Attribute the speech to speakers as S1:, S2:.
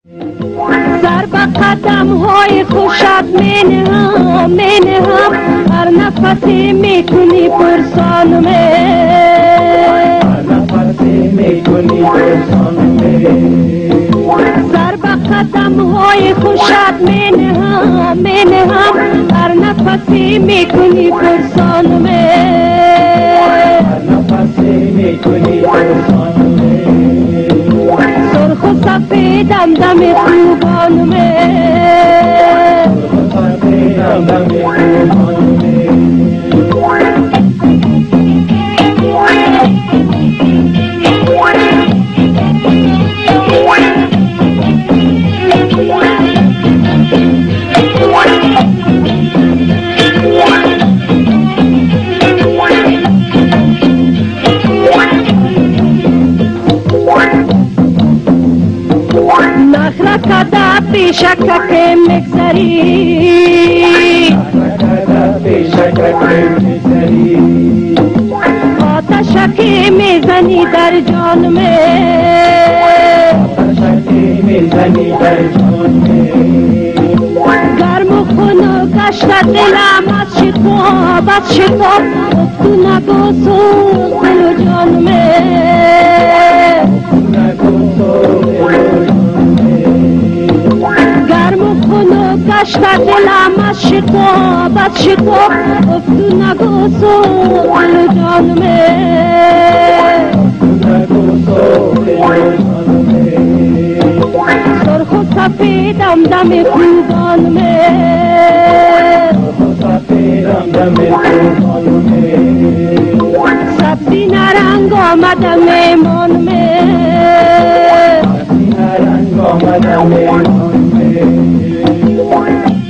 S1: سر به قدم های خوشت مینهم هر نفسی میکنی پرسانمه
S2: هر نفسی میکنی پرسانمه
S1: سر به قدم های خوشت مینهم هر نفسی میکنی پرسانمه
S2: هر نفسی میکنی پرسانمه
S1: سرخ و سفیدم دم خوبانمه
S2: سرخ و سفیدم دم خوبانمه
S1: نخلا کده پیشک که مگذری آتش که میزنی در جان گرم و خون گشت دلم از شتاب تو نگو سوز دل و جان گرم و خون گشت دلم از شتاب تو نگو سوز دل و جان سرخ و سفیدم دم خوبان سبزی نرنگ آمده میمان
S2: سبزی نرنگ آمده میمان